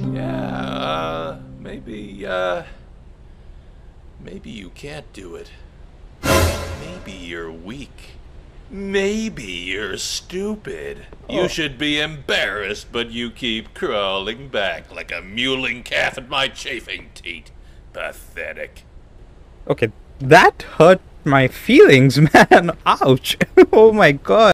Yeah, maybe you can't do it. Maybe you're weak. Maybe you're stupid. You should be embarrassed, but you keep crawling back like a mewling calf at my chafing teat. Pathetic. Okay, that hurt my feelings, man. Ouch. Oh my god.